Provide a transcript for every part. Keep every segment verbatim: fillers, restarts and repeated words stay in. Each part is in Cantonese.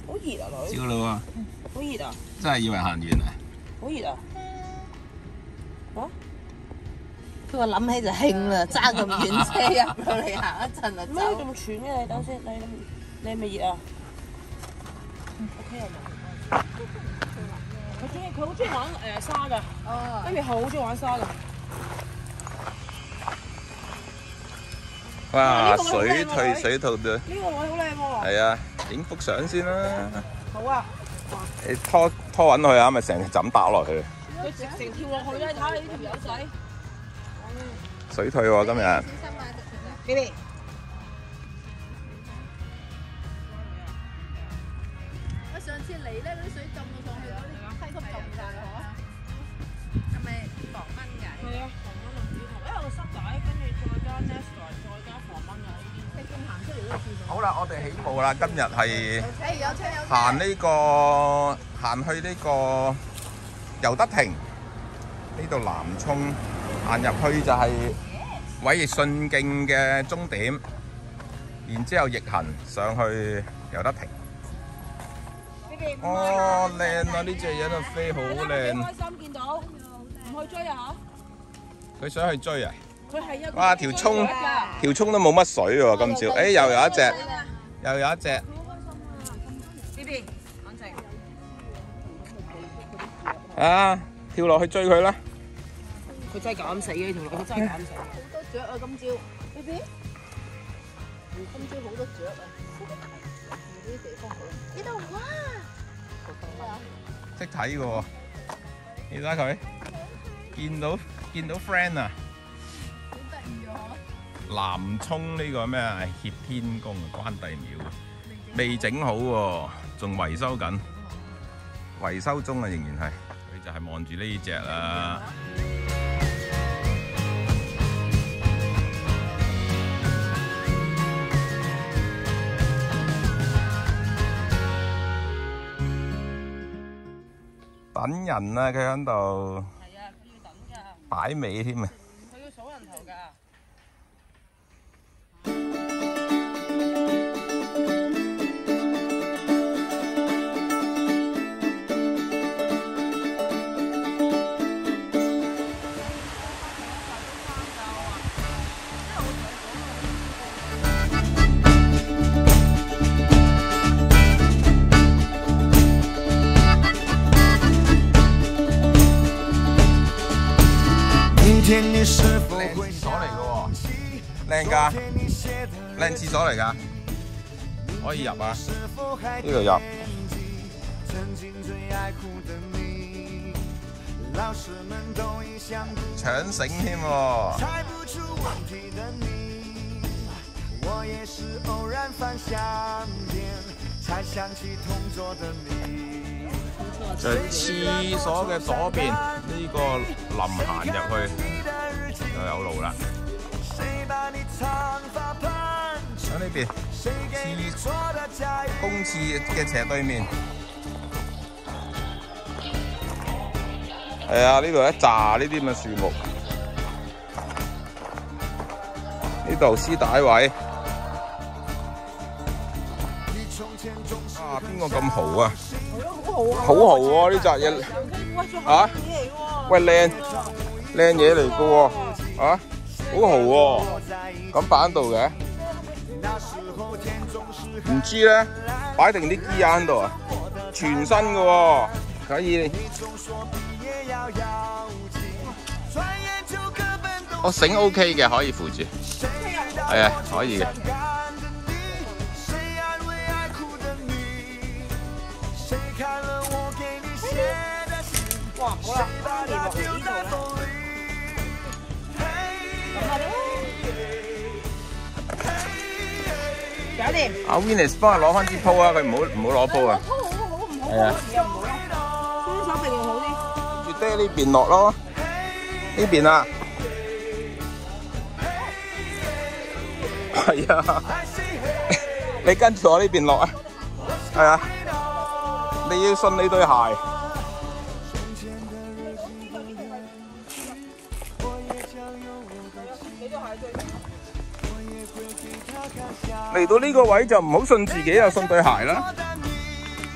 好熱啊女！ 照啦喎， 好熱啊！ 真係以為行完啊！ 好熱啊！啊！ 佢話諗起就興啦，揸咁遠車入到嚟行一陣就咩走。 咁喘嘅你？等先，你你係咪熱啊 ？O K 啊，佢中意佢好中意玩誒沙㗎， 哦， 跟住好中意玩沙㗎。 哇！水退水兔嘅， 呢個位好靚喎。 係啊，影幅相先啦。 好啊！ 你拖拖穩佢啊，咪成枕打落去。 佢直成跳落去啦！睇下呢條友仔。 水退喎今日。 小心啊！Billy，我上次嚟咧，嗰啲水浸到上去，嗰啲梯級浸晒啦，嗬？係咪防蚊㗎？ 係啊，防蚊淋雨頭，因為個濕帶，跟住再加 Nesta，再加防蚊㗎呢啲。你咁行出嚟都試過。 好啦，我哋起步啦，今日係誒有車有車。 行呢個行去呢個尤德亭呢度南涌，行入去就係偉業順徑嘅終點，然之後逆行上去尤德亭。哦，靚啊！呢隻嘢都飛好靚。 開心見到，唔去追啊嚇！ 佢想去追啊！ 佢係一個哇！條涌條涌都冇乜水喎，今朝。誒，又有一隻，又有一隻。 B B，冷靜。 啊！跳落去追佢啦！ 佢真係敢死嘅呢條路，佢真係敢死。 好多雀啊！今朝 ，B B，今朝好多雀啊！呢啲地方好。呢度哇！ 識睇嘅喎，你睇佢，見到見到 friend 啊！ 好得意啊！ 南涌呢個咩啊？協天宮關帝廟未整好喎，仲維修緊，維修中啊，仍然係。佢就係望住呢隻啦。等人啊！佢喺度。 係啊，佢要等㗎。 擺尾添啊！ 佢要數人頭㗎。 靚廁所嚟嘅喎，靚㗎，靚廁所嚟㗎，可以入啊！呢度入。搶繩添喎！就係廁所嘅左邊呢個臨行入去就有路啦。喺呢邊廁公廁嘅斜對面，係啊！呢度一紮呢啲咁嘅樹木，呢度絲帶位。啊！邊個咁豪啊？好豪喎！呢扎嘢嚇，喂靚靚嘢嚟嘅喎，嚇好豪喎，咁擺喺度嘅，唔知咧，擺定啲機喺度啊，全新嘅喎，可以。我繩 OK 嘅，可以扶住，係啊，可以嘅。 哇，好啦，花蓮落嚟呢度啦。咁啊搞掂。 阿 Venus 幫佢攞翻支鋪啊，佢唔好唔好攞鋪啊。 好好好，唔好， 係啊。 又唔好啦，雙手並用好啲。 住爹呢邊落咯，呢邊啊。係啊，你跟住我呢邊落啊。係啊，你要信你對鞋。嚟到呢個位就唔好信自己，又信對鞋啦。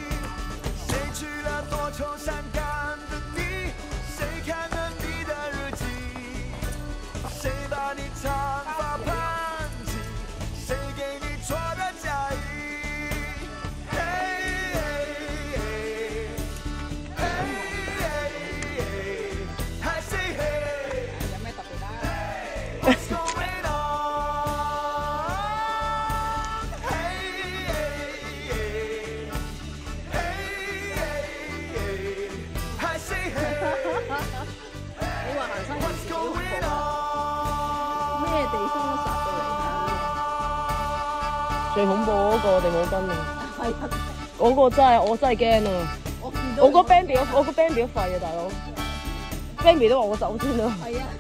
最恐怖嗰個地冇跟啊！ 係啊， 嗰個真係我真係驚啊！ 我見到我個 band 表我個 band 表廢啊，大佬 band 表都話我走先啦。 係啊。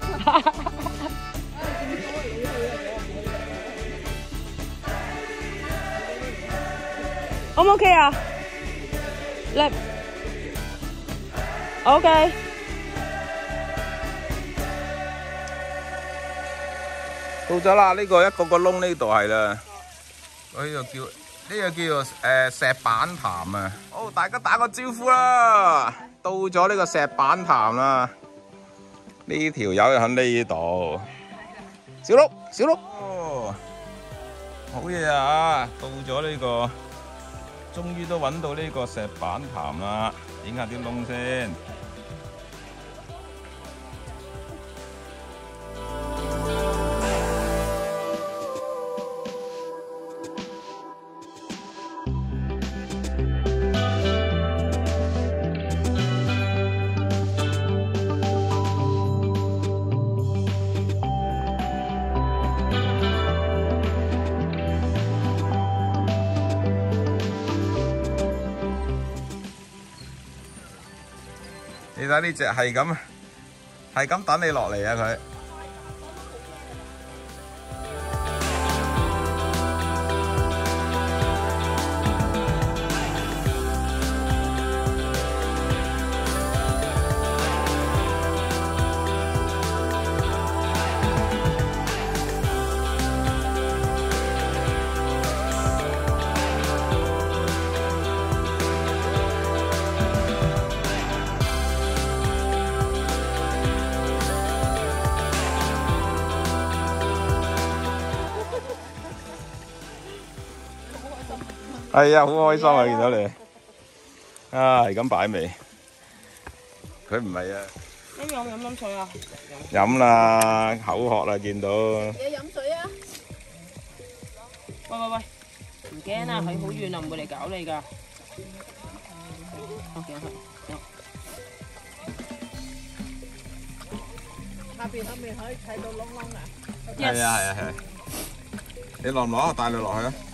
O 唔 OK 啊？叻 OK。 到咗啦，呢個一個個窿呢度係啦。我呢個叫呢個叫做誒石板潭啊！好，大家打個招呼啦！到咗呢個石板潭啦，呢條友就喺呢度。小鹿，小鹿，哦，好嘢啊！到咗呢個，終於都揾到呢個石板潭啦，影下啲窿先。你睇呢隻係咁，係咁等你落嚟啊佢。係啊，好開心啊！見到你啊，係咁擺尾，佢唔係啊。 咁飲唔飲飲水啊？ 飲啦，口渴啦，見到。 你飲水啊？ 喂喂喂，唔驚啊，佢好遠啊，唔會嚟搞你㗎。我見佢。 下邊下面可以睇到窿窿啊！ 係啊係啊係。你落唔落啊？帶你落去啊！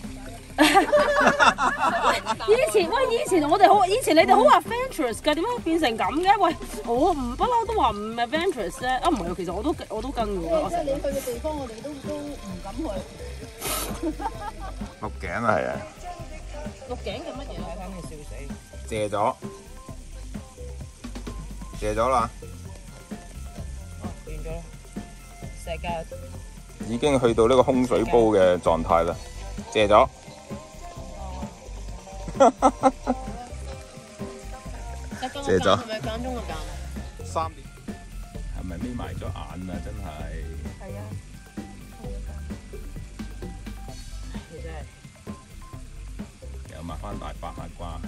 以前喂，以前我哋好，以前你哋好 adventurous 㗎，點解變成咁嘅？喂，我唔不嬲都話唔 adventurous 啫。啊，唔係，其實我都我都跟嘅喎。 即係你去嘅地方，我哋都都唔敢去。 鹿頸啊，係啊。 鹿頸嘅乜嘢？睇睇你笑死。 謝咗，謝咗啦。 哦，完咗啦。石價已經去到呢個空水煲嘅狀態啦，謝咗。謝咗。係咪間中個間？三年。係咪眯埋咗眼啊？真係。 係啊。你真係。 又抹翻大白下瓜。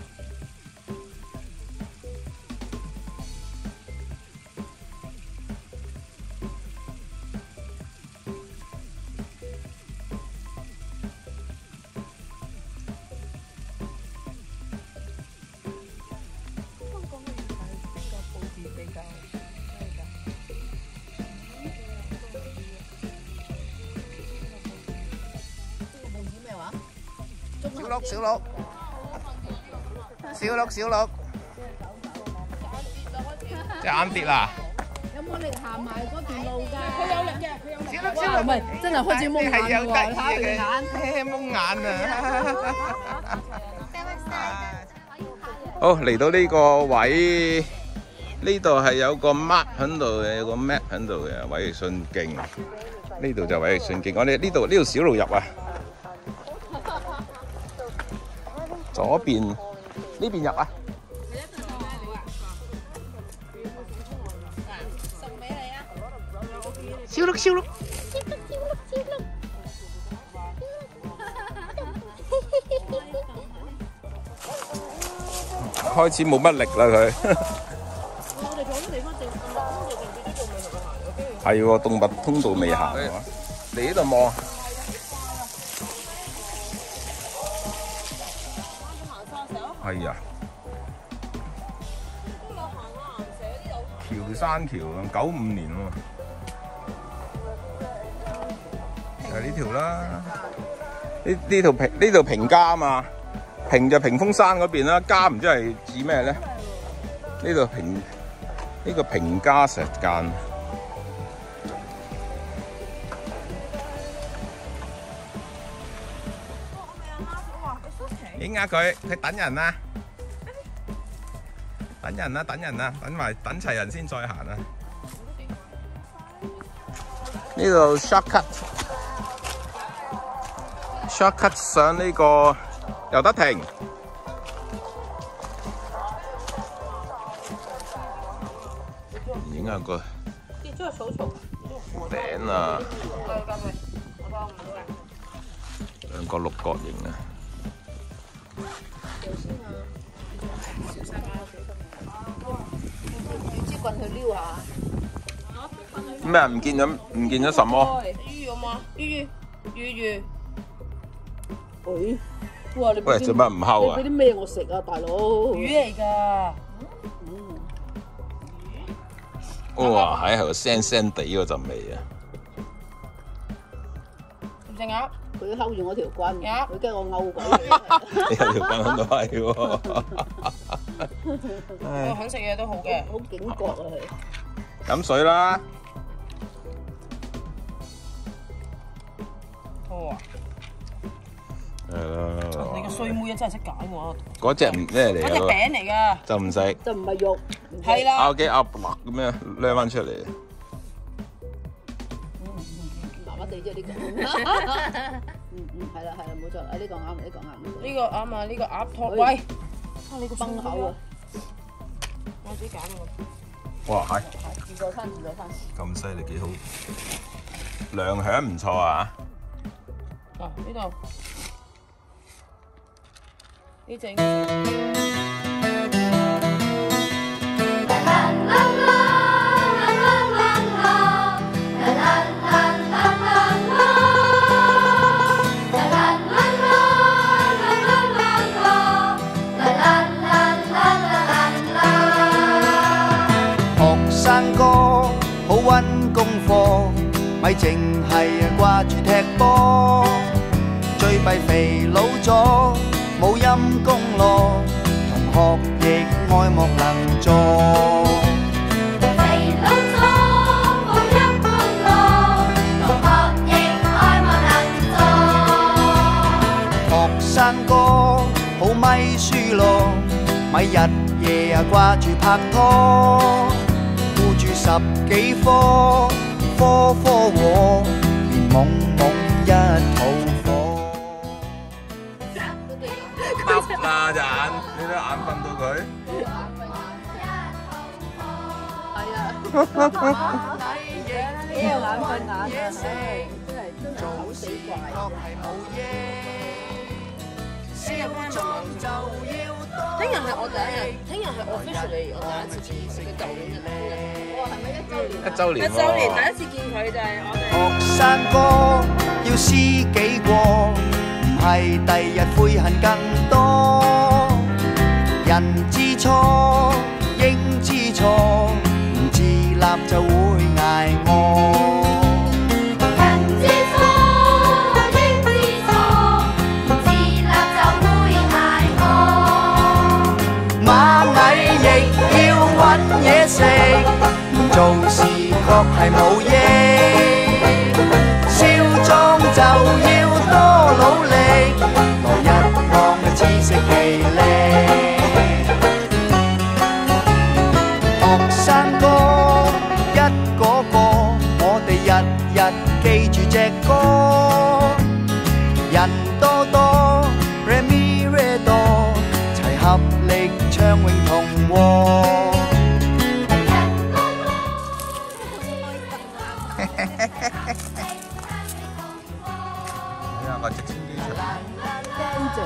小鹿，小鹿，小鹿，小鹿，隻眼跌啦！ 有冇力行埋嗰段路㗎？ 佢有力嘅，佢有力。 小鹿，小鹿， 唔係真係開始蒙眼喎，睇下對眼。 蒙眼啊！好，嚟到呢個位，呢度係有個 map 喺度嘅，有個 map 喺度嘅，偉力信徑。呢度就偉力信徑，我哋呢度呢條小路入啊。左邊呢邊入啊！ 送俾你啊！ 小鹿，小鹿，開始冇乜力啦佢。 我哋坐啲地方正咁落通道，定唔知呢度未行嘅？ 係喎，動物通道未行喎。你呢度望。係啊，橋山橋啊，九五年喎，就係呢條啦。 呢呢度平呢度平家啊嘛，平就屏風山嗰邊啦，家唔知係指咩咧？呢度平呢、呢個平家石澗。影下佢，佢等人啊！等人啊！等人啊！等埋等齊人先再行啊！呢度 shortcut，shortcut 上呢個又得停。影下個頂啊！兩個六角形啊！ 棍去撩下。 咩啊？唔見咗唔見咗什麼？ 魚有嗎？魚魚魚魚。誒，哇！你喂，做乜唔睺啊？ 你俾啲咩我食啊，大佬？ 魚嚟㗎。 哇！喺度腥腥地嗰陣味啊！ 隻鴨， 佢睺住我條棍，佢驚我勾鬼。 你有條棍都係喎。 我肯食嘢都好嘅， 好警覺啊佢。 飲水啦。 哇！ 係啦。 你個衰妹真係識揀喎。 嗰隻唔咩嚟？ 嗰隻餅嚟㗎。 就唔食。 就唔係肉。 係啦。 拗幾拗白咁樣掠翻出嚟。 麻麻地啫呢個。嗯嗯，係啦係啦，冇錯啦，呢個啱，呢個啱。 呢個啱啊！呢個鴨湯，喂，啊你個崩口啊！ 我自己揀喎。 哇係。 自助餐，自助餐。 咁犀利幾好，量響唔錯啊！ 啊呢度呢隻。 溫功課，咪淨係掛住踢波，最弊肥佬咗，冇陰功咯，同學亦愛莫能助。 肥佬咗，冇陰功咯，同學亦愛莫能助。 學生哥好咪輸咯，咪日夜啊掛住拍拖。十幾科，科科和，連懵懵一肚火。 耷啦隻眼，你都眼瞓到佢。 係啊。呢個眼瞓眼啊，真係真係好死怪。 聽日係我第一日，聽日係 officially 我第一次見佢舊年嘅。哇，係咪一週年？ 一週年。一週年第一次見佢就係我哋。 學生哥要試幾過，唔係第日悔恨更多。人知錯應知錯，唔自立就會捱餓。嘢食做事確係冇益，少壯就要多努力，來日望嘅知識其力。學生哥一個個，我哋日日記住隻歌，人多多 Re Mi Re Do， 齊合力唱詠同和。 睇下個直升機場。 跟住，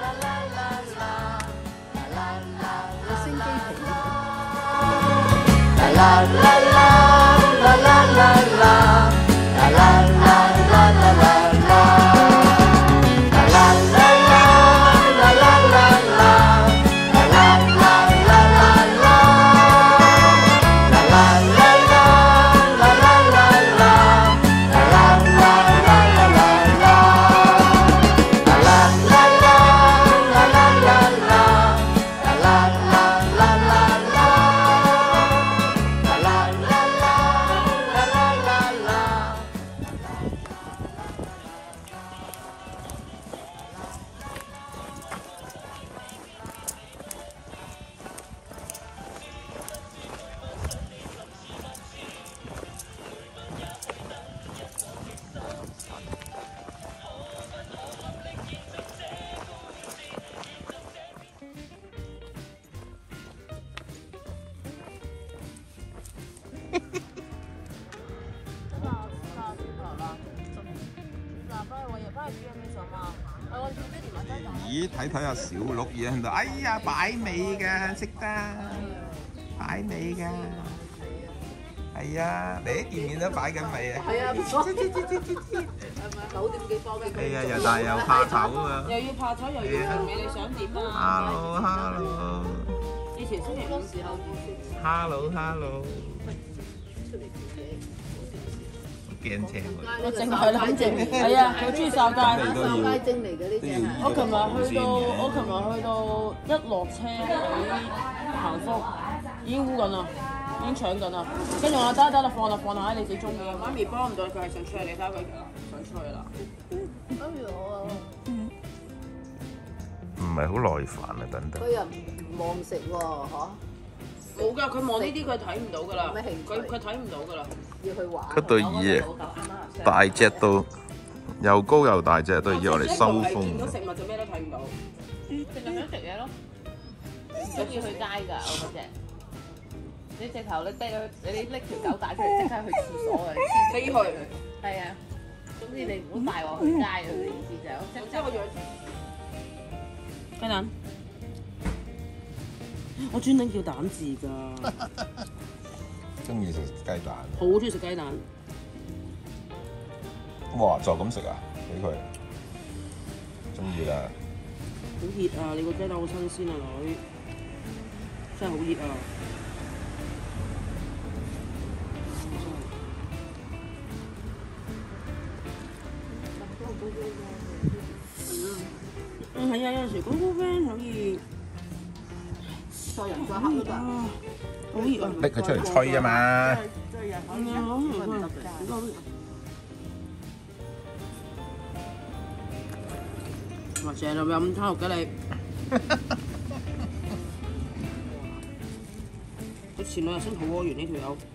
直升機皮。啦啦啦啦啦啦啦啦啦啦啦啦啦。 咦，睇睇阿小鹿嘢喺度，哎呀，擺尾嘅，識得擺尾嘅。係啊，你見唔見到擺緊尾啊？ 係啊，九點幾放俾佢。 係啊，又但係又怕醜啊！ 又要怕醜，又要同你，你想點啊 Hello，Hello。 以前星期五時候要 Hello，Hello。驚青喎！ 我淨係諗住，係啊，佢中意掃街。 你都要街精嚟嘅呢啲係。 我琴日去到，我琴日去到一落車喺行福，已經烏緊啦，已經搶緊啦。跟住我話得得啦，放啦放啦，你自己中意。媽咪幫唔到佢，係想出去，你睇下佢想出去啦。 跟住我唔係好耐煩啊，等等。 佢又唔望食喎，嚇。 冇㗎，佢望呢啲佢睇唔到㗎啦。 咩興趣佢佢睇唔到㗎啦。 要去玩。 嗰對耳啊，大隻到又高又大隻，對耳我嚟收風。 見到食物就咩都睇唔到。 淨係想食嘢咯，中意去街㗎我嗰隻。你直頭你低佢，你拎條狗帶出嚟，即刻去廁所啊！ 飛去。 係啊，總之你唔好帶我去街啊！佢意思就係我知我養雞蛋，我專登叫蛋字㗎， 中意食雞蛋。 好中意食雞蛋。 哇！就咁食啊？俾佢中意啦。 好熱啊！你個雞蛋好新鮮啊，女，真係好熱啊！嗯，係啊，有陣時高高 friend 可以再人再黑都得。 啊，好熱啊！ 拎佢出嚟吹啊嘛！ 追人可係啊，好熱啊！好熱。哇！成日飲湯嘅你，佢前兩日先肚屙完呢條友。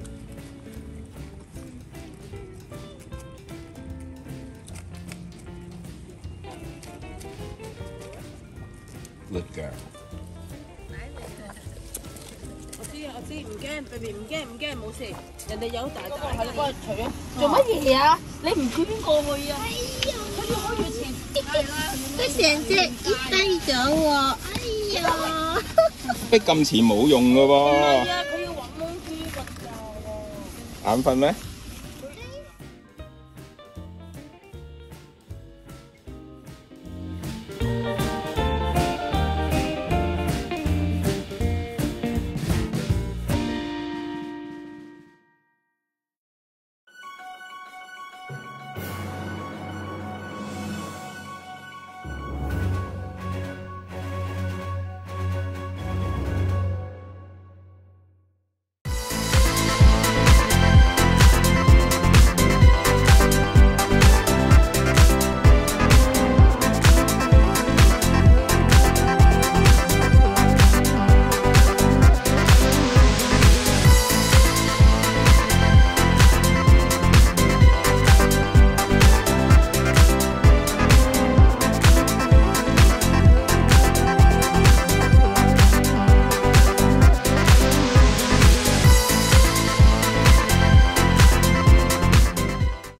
Good girl。 我知啊，我知，唔驚 ，baby 唔驚唔驚，冇事。人哋有大大，係你幫佢除咗。 做乜嘢啊？你唔叫邊個去啊？哎呀，佢要開住前，佢成隻跌低咗喎！哎呀， 逼咁遲冇用噶喎。 係啊，佢要揾懵豬骨㗎喎。 眼瞓咩？